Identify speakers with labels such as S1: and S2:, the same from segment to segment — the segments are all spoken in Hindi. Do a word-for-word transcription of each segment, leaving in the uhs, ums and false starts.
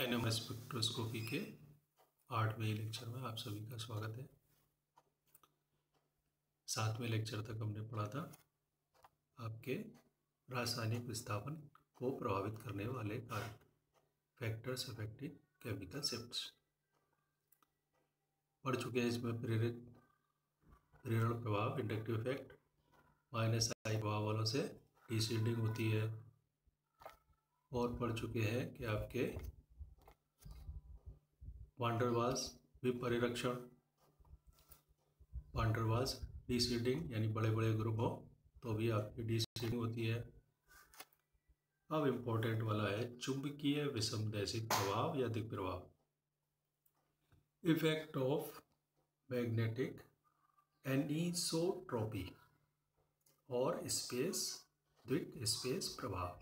S1: एनएम स्पेक्ट्रोस्कोपी के आठवें लेक्चर में आप सभी का स्वागत है। सातवें लेक्चर तक हमने पढ़ा था आपके रासायनिक विस्थापन को प्रभावित करने वाले कारक, फैक्टर्स अफेक्टिंग केमिकल शिफ्ट्स पढ़ चुके हैं। इसमें प्रेरित प्रेरण प्रभाव, इंडक्टिव इफेक्ट, माइनस आई प्रभाव वालों से डिशील्डिंग होती है, और पढ़ चुके हैं कि आपके वान डेर वाल्स विपरिरक्षण, वान डेर वाल्स डिशील्डिंग, यानी बड़े बड़े ग्रुप हो तो भी आपकी डिशील्डिंग होती है। अब इम्पोर्टेंट वाला है चुंबकीय विषमदैशिक प्रभाव या दिक् प्रभाव, इफेक्ट ऑफ मैग्नेटिक एनिसोट्रॉपी और स्पेस द्विक स्पेस प्रभाव।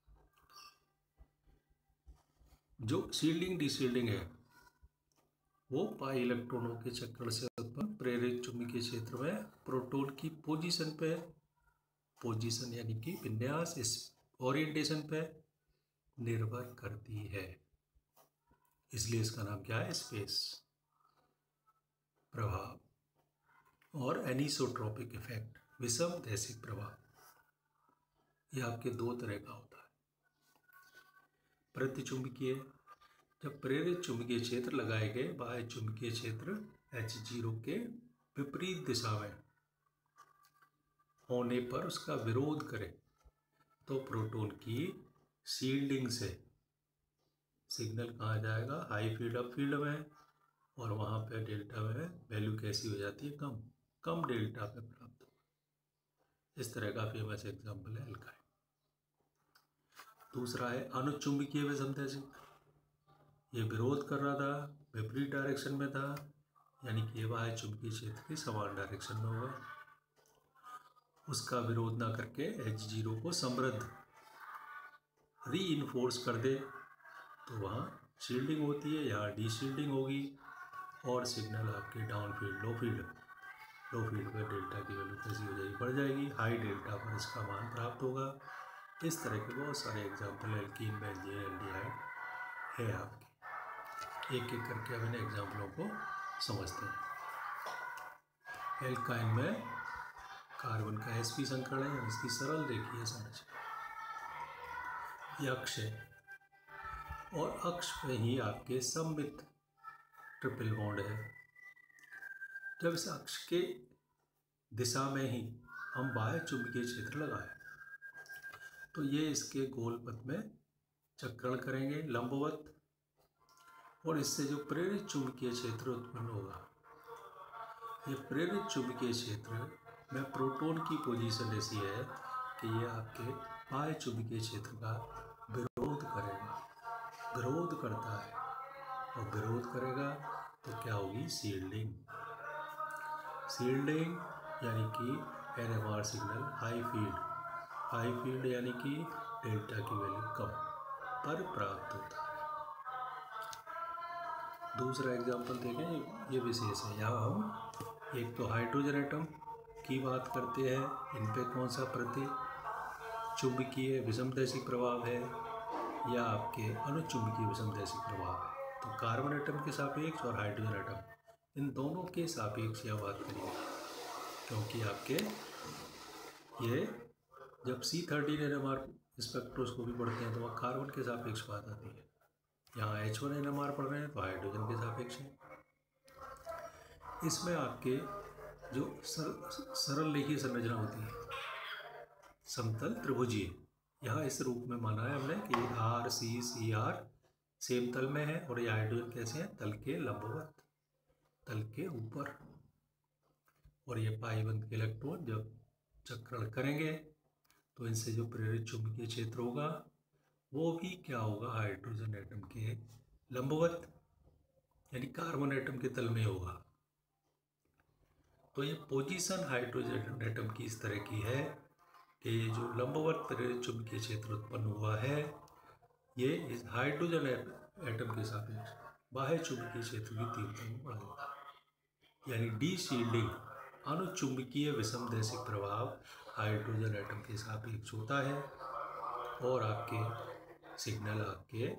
S1: जो शील्डिंग डिशील्डिंग है वो पाई इलेक्ट्रॉनों के चक्कर से उत्पन्न प्रेरित चुंबकीय क्षेत्र में प्रोटॉन की पोजीशन पे, पोजीशन यानी कि विन्यास, इस ओरिएंटेशन पे निर्भर करती है, इसलिए इसका नाम क्या है, स्पेस प्रभाव। और एनिसोट्रॉपिक इफेक्ट, विषमदैशिक प्रभाव, यह आपके दो तरह का होता है। प्रतिचुंबकीय, जब प्रेरित चुंबकीय क्षेत्र लगाए गए बाह्य चुंबकीय क्षेत्र एच जीरो के विपरीत दिशा में होने पर उसका विरोध करे तो प्रोटॉन की शील्डिंग से सिग्नल कहाँ जाएगा, हाई फील्ड अप फील्ड में, और वहाँ पे डेल्टा में वैल्यू कैसी हो जाती है, कम कम डेल्टा पे प्राप्त हो। इस तरह का फेमस एग्जाम्पल है एल्काइन। दूसरा है अनुचुंबकीय विषमदैशिक, ये विरोध कर रहा था, विपरीत डायरेक्शन में था, यानी कि ये बाह्य चुंबकीय क्षेत्र की समान डायरेक्शन में होगा। उसका विरोध ना करके एच जीरो को समृद्ध री इन्फोर्स कर दे तो वहाँ शील्डिंग होती है, यहाँ डी शील्डिंग होगी, और सिग्नल आपके down field, low field low field पर डेल्टा की वैल्यू कैसी हो जाएगी, बढ़ जाएगी, हाई डेल्टा पर इसका मान प्राप्त होगा। इस तरह के बहुत सारे एग्जाम्पल एल्कीन, बेंजीन, एल्डिहाइड है आपके। एक एक करके अब इन एग्जाम्पलों को समझते हैं। एल्काइन में कार्बन का एसपी संकरण है, इसकी सरल रेखीय संरचना, यह अक्ष है, और अक्ष पे ही आपके सममित ट्रिपल बॉन्ड है। जब इस अक्ष के दिशा में ही हम बाह्य चुंबकीय क्षेत्र लगाएं तो ये इसके गोल पथ में चक्रण करेंगे लंबवत, और इससे जो प्रेरित चुंबकीय क्षेत्र उत्पन्न होगा, ये प्रेरित चुंबकीय क्षेत्र में प्रोटॉन की पोजीशन ऐसी है कि ये आपके बाह्य चुंबकीय क्षेत्र का विरोध करेगा, विरोध करता है, और विरोध करेगा तो क्या होगी, शील्डिंग। शील्डिंग यानी कि NMR signal high field, high field यानी कि डेल्टा की वैल्यू कम पर प्राप्त होता है। दूसरा एग्जाम्पल देखें, ये विशेष है, यहाँ हम एक तो हाइड्रोजन एटम की बात करते हैं, इन पे कौन सा प्रति चुंबकीय विषमदैशिक प्रभाव है या आपके अनुचुंबकीय विषमदैशिक प्रभाव है। तो कार्बन एटम के सापेक्ष और हाइड्रोजन एटम, इन दोनों के सापेक्ष यह बात करेंगे, क्योंकि आपके ये जब C thirteen N M R spectroscopy पढ़ते हैं तो वह कार्बन के सापेक्ष बात आती है। यहाँ H one N M R पढ़ रहे हैं तो हाइड्रोजन के सापेक्ष है। इसमें आपके जो सर, सरल रेखीय संरचना होती है, समतल त्रिभुजीय, यहाँ इस रूप में माना है हमने कि R C C R same तल में है, और ये हाइड्रोजन कैसे हैं, तल के लंबवत, तल के ऊपर, और ये पाई बंध के इलेक्ट्रॉन जब चक्रण करेंगे तो इनसे जो प्रेरित चुंबकीय क्षेत्र होगा वो भी क्या होगा, हाइड्रोजन एटम के लंबवत, यानी कार्बन एटम के तल में होगा। तो ये पोजीशन हाइड्रोजन एटम की इस तरह की है कि ये जो लंबवत प्रेरित चुंबकीय क्षेत्र उत्पन्न हुआ है, ये इस हाइड्रोजन एटम के सापेक्ष बाह्य चुंबकीय क्षेत्र की तीव्रता में बढ़ जाता है, यानी डी शील्डिंग, अनुचुंबकीय विषमदैशिक प्रभाव हाइड्रोजन एटम के सापेक्ष होता है, और आपके सिग्नल आपके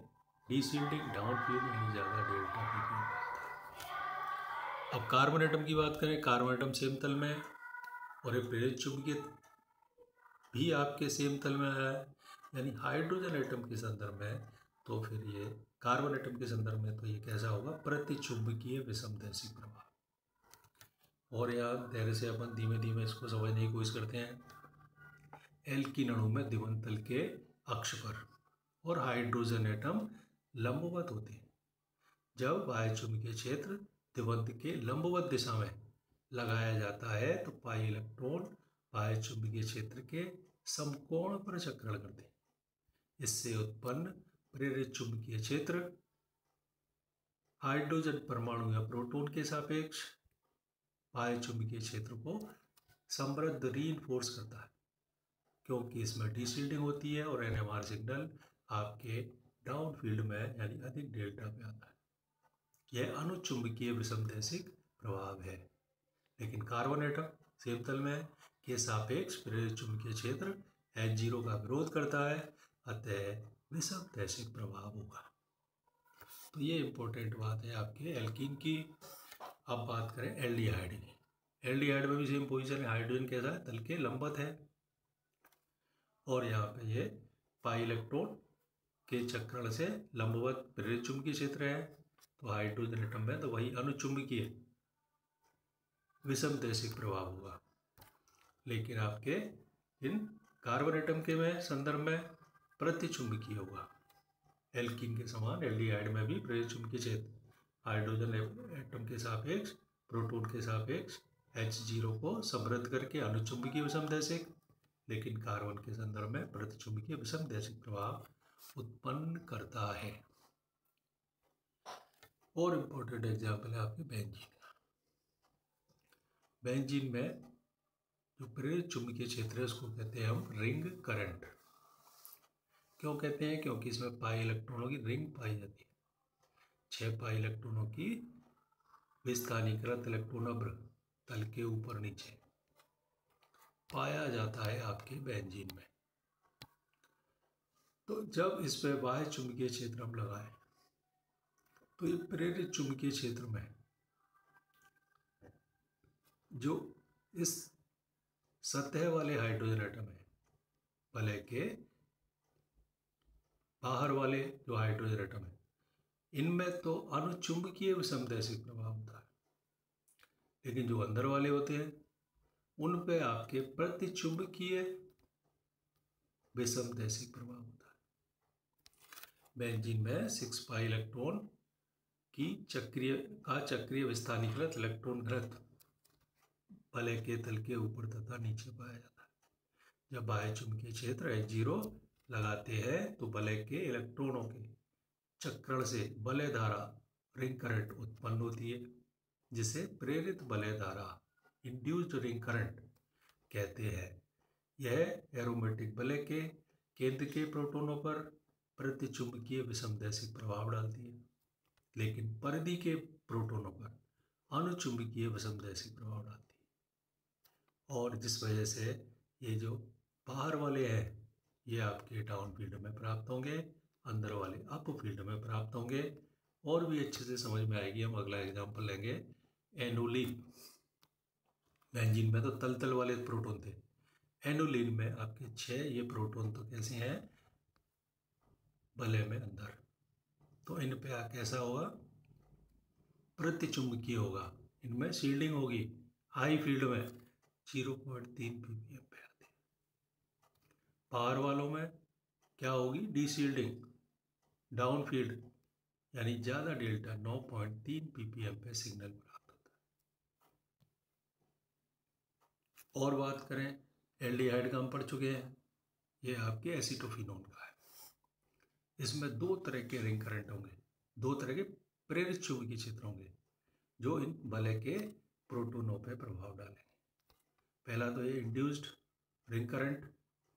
S1: डीशील्डिंग डाउन फील्ड यानी ज़्यादा डेल्टा पीपीएम पे आता है। अब कार्बन एटम की बात करें, कार्बन एटम सेम तल में और एक प्रेरित चुंबकीय भी आपके सेम तल में है, यानी हाइड्रोजन एटम के संदर्भ में तो फिर ये कार्बन एटम के संदर्भ में तो ये कैसा होगा, प्रतिचुंबकीय विषमदैशिक प्रभाव। और यहाँ धैर्य से अपन धीमे धीमे इसको समझने की कोशिश करते हैं। एल्कीन अणु में द्विबंध तल के अक्ष पर और हाइड्रोजन एटम लंबवत होते हैं। जब बाह्य चुंबकीय क्षेत्र द्विबंध के लंबवत दिशा में लगाया जाता है तो पाई इलेक्ट्रॉन बाह्य चुंबकीय क्षेत्र के समकोण पर चक्रण करते हैं। इससे उत्पन्न प्रेरित चुंबकीय क्षेत्र हाइड्रोजन परमाणु या प्रोटॉन के सापेक्ष बाह्य चुंबकीय क्षेत्र को समृद्ध रीइंफोर्स करता है, क्योंकि इसमें डीशील्डिंग होती है और एनएमआर सिग्नल आपके डाउन फील्ड में यानी अधिक डेल्टा पे आता है। यह अनुचुंबकीय विषमदैशिक प्रभाव है। लेकिन कार्बन एटम सेम तल में के सापेक्ष प्रेरित चुंबकीय क्षेत्र एच जीरो का विरोध करता है, अतः विषमदैशिक प्रभाव होगा। तो ये इंपॉर्टेंट बात है आपके एल्कीन की। अब बात करें एल्डिहाइड की। एल्डिहाइड में भी सेम पोजीशन है, हाइड्रोजन कैसा है, तल के लंबवत है और यहाँ पे ये पाई इलेक्ट्रॉन के चक्रण से लंबवत प्रेरित चुंबकीय क्षेत्र है। तो हाइड्रोजन एटम में तो वही अनुचुंबकीय विषमदैशिक प्रभाव होगा। लेकिन आपके इन कार्बन एटम के में संदर्भ में प्रतिचुंबकीय होगा। एल्कीन के समान एल्डिहाइड में भी प्रेरित चुंबकीय क्षेत्र हाइड्रोजन एटम के सापेक्ष प्रोटॉन के सापेक्ष एच जीरो को समृद्ध करके अनुचुंबकीय विषमदैशिक, लेकिन कार्बन के संदर्भ में प्रतिचुंबकीय विषमदैशिक प्रभाव उत्पन्न करता है। और इम्पोर्टेंट एग्जाम्पल है आपके बेंजीन का। बेंजीन में जो प्रेरित चुंबकीय क्षेत्र है उसको कहते हैं हम रिंग करंट। क्यों कहते हैं? क्योंकि इसमें पाई इलेक्ट्रॉनों की रिंग पाई जाती है। छह पाई इलेक्ट्रॉनों की विस्थानीकृत इलेक्ट्रॉन अभ्र तल के ऊपर नीचे पाया जाता है आपके बेंजीन में। तो जब इस पर बाह्य चुंबकीय क्षेत्र हम लगाएं तो ये प्रेरित चुंबकीय क्षेत्र में जो इस सतह वाले हाइड्रोजन एटम है, वलय के बाहर वाले जो हाइड्रोजन एटम है, इनमें तो अनुचुंबकीय विषमदैशिक प्रभाव होता है, लेकिन जो अंदर वाले होते हैं उन पे आपके प्रतिचुंबकीय विषमदैशिक प्रभाव होता है। बेंजीन में सिक्स पाई इलेक्ट्रॉन की चक्रीय का चक्रीय विस्थानीकृत इलेक्ट्रॉन घनत्व वलय के तल के ऊपर तथा नीचे पाया जाता है। जब बाह्य चुंबकीय क्षेत्र एच जीरो लगाते हैं तो वलय के इलेक्ट्रॉनों के चक्रण से वलय धारा रिंग करंट उत्पन्न होती है, जिसे प्रेरित वलय धारा इंड्यूस्ड रिंग करंट कहते हैं। यह एरोमेटिक वलय के केंद्र के प्रोटॉनों पर प्रतिचुंबकीय विषमदैशिक प्रभाव डालती है, लेकिन परिधि के प्रोटॉनों पर अनुचुंबकीय विषमदैशिक प्रभाव डालती है। और जिस वजह से ये जो बाहर वाले हैं ये आपके डाउन फील्ड में प्राप्त होंगे, अंदर वाले अप फील्ड में प्राप्त होंगे। और भी अच्छे से समझ में आएगी। हम अगला एग्जांपल लेंगे एनुलिन। बेंजीन में तो तल तल वाले प्रोटॉन थे, एनुलिन में आपके छह ये प्रोटॉन तो कैसे हैं, वलय में अंदर। तो इन पे कैसा होगा, प्रतिचुंबकीय होगा। इनमें शील्डिंग होगी हाई फील्ड में जीरो पॉइंट तीन पीपीएम पे आती है। बाहर वालों में क्या होगी, डी शील्डिंग डाउन फील्ड यानी ज़्यादा डेल्टा नौ पॉइंट तीन पीपीएम पे सिग्नल प्राप्त होता है। और बात करें एल्डिहाइड का हम पढ़ चुके हैं, ये आपके एसीटोफिनोन का है। इसमें दो तरह के रिंग करंट होंगे, दो तरह के प्रेरित चुंबकीय क्षेत्र होंगे जो इन वलय के प्रोटॉनों पे प्रभाव डालेंगे। पहला तो ये इंड्यूस्ड रिंग करंट,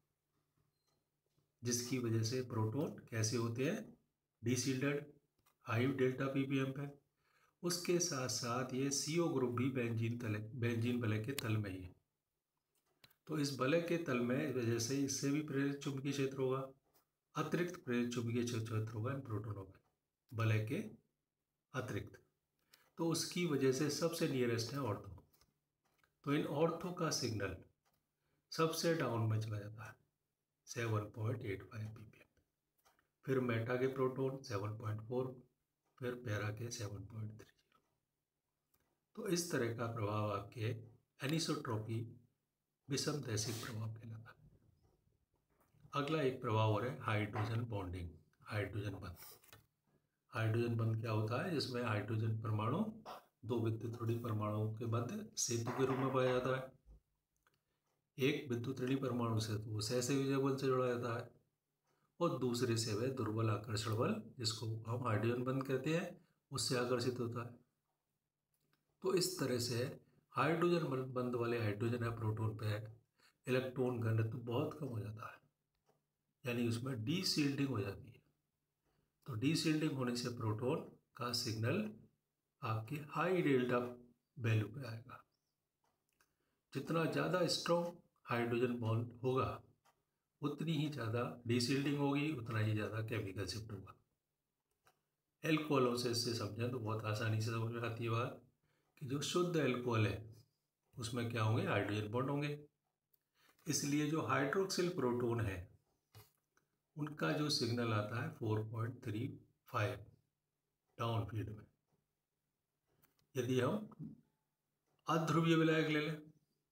S1: जिसकी वजह से प्रोटॉन कैसे होते हैं, डीशील्डेड हाई डेल्टा पीपीएम पे। उसके साथ साथ ये सीओ ग्रुप भी बेंजीन तले बेंजीन वलय के तल में ही है। तो इस वलय के तल में इस वजह से इससे भी प्रेरित चुंबकीय क्षेत्र होगा, अतिरिक्त प्रेरित चुंबकीय क्षेत्र होगा इन प्रोटॉनों में। वलय के अतिरिक्त। तो उसकी वजह से सबसे नियरेस्ट है ऑर्थो। तो इन ऑर्थो का सिग्नल सबसे डाउन में चला जाता है seven point eight five ppm, फिर मेटा के प्रोटॉन सेवन पॉइंट फोर, फिर पैरा के सेवन पॉइंट थ्री जीरो। तो इस तरह का प्रभाव आपके एनिसोट्रॉपी विषमदैशिक प्रभाव कहलाता है। अगला एक प्रभाव और है हाइड्रोजन बॉन्डिंग, हाइड्रोजन बंध। हाइड्रोजन बंध क्या होता है? जिसमें हाइड्रोजन परमाणु दो विद्युत ऋणी परमाणुओं के मध्य सेतु के रूप में पाया जाता है। एक विद्युत ऋणी परमाणु से तो वो सहसंयोजक बल से जुड़ा जाता है और दूसरे से वह दुर्बल आकर्षण बल, जिसको हम हाइड्रोजन बंध कहते हैं, उससे आकर्षित होता है। तो इस तरह से हाइड्रोजन बंध वाले हाइड्रोजन या प्रोटॉन पे इलेक्ट्रॉन घनत्व बहुत कम हो जाता है, यानी उसमें डी शील्डिंग हो जाती है। तो डी शील्डिंग होने से प्रोटॉन का सिग्नल आपके हाई डेल्टा वैल्यू पे आएगा। जितना ज़्यादा स्ट्रॉन्ग हाइड्रोजन बॉन्ड होगा उतनी ही ज़्यादा डी शील्डिंग होगी, उतना ही ज़्यादा केमिकल शिफ्ट होगा। एल्कोहलों से इससे समझें तो बहुत आसानी से समझ में आती है बात कि जो शुद्ध एल्कोहल है उसमें क्या होंगे? हाइड्रोजन बॉन्ड होंगे। इसलिए जो हाइड्रोक्सिल प्रोटॉन है उनका जो सिग्नल आता है four point three five down field में। यदि हम अध्रुवीय विलायक ले लें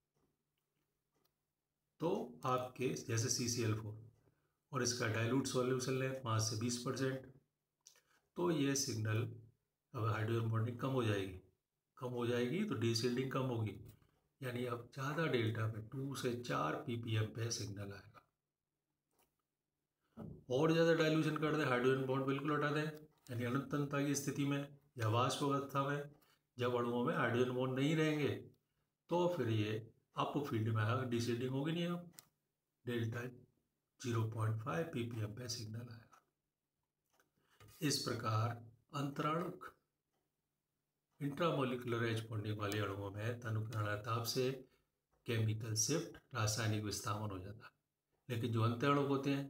S1: तो आपके जैसे सी सी एल फोर और इसका डाइल्यूट सॉल्यूशन लें पाँच से बीस परसेंट, तो ये सिग्नल अब हाइड्रोजन बॉन्डिंग कम हो जाएगी। कम हो जाएगी तो डी शील्डिंग कम होगी, यानी अब ज़्यादा डेल्टा पे टू से चार पीपीएम पे सिग्नल आएगा। और ज़्यादा डाइल्यूशन कर दें, हाइड्रोजन बॉन्ड बिल्कुल हटा दें, यानी अनुत्तनता की स्थिति में या वाष्प अवस्था में जब अणुओं में हाइड्रोजन बॉन्ड नहीं रहेंगे तो फिर ये अप फील्ड में आएगा, डी शील्डिंग होगी नहीं, अब delta zero point five ppm पे सिग्नल आएगा। इस प्रकार अंतराणुक इंट्रामोलिकुलर एच बॉन्डिंग वाले अणुओं में तनुकरण ताप से केमिकल शिफ्ट, रासायनिक विस्थापन हो जाता है। लेकिन जो अंतःअणुक होते हैं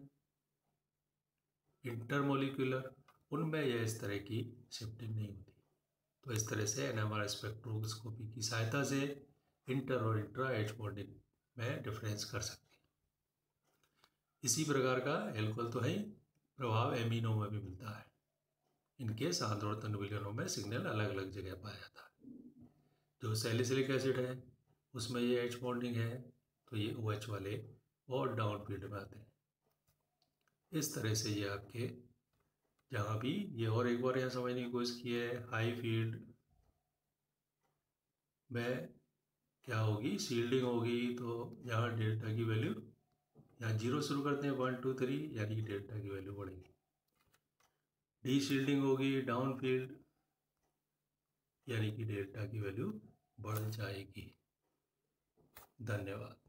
S1: इंटरमोलिकुलर, उनमें यह इस तरह की शिफ्टिंग नहीं होती। तो इस तरह से एनएमआर स्पेक्ट्रोस्कोपी की सहायता से इंटर और इंट्रा एच बॉन्डिंग में डिफरेंस कर सकते हैं। इसी प्रकार का एल्कोहल तो है ही, प्रभाव एमिनो में भी मिलता है। इनके सांद्र और तन विलयनों में सिग्नल अलग अलग जगह पाया जाता है। जो सैलिसिलिक एसिड है उसमें ये एच बॉन्डिंग है, तो ये ओ एच वाले और डाउन फील्ड में आते हैं। इस तरह से ये आपके जहाँ भी ये और एक बार यहाँ समझने की कोशिश की है, हाई फील्ड में क्या होगी? शील्डिंग होगी। तो यहाँ डेल्टा की वैल्यू, यहाँ जीरो शुरू करते हैं वन टू थ्री, यानी कि डेल्टा की वैल्यू बढ़ेगी। डी शील्डिंग होगी डाउन फील्ड, यानी कि डेल्टा की वैल्यू बढ़ जाएगी। धन्यवाद।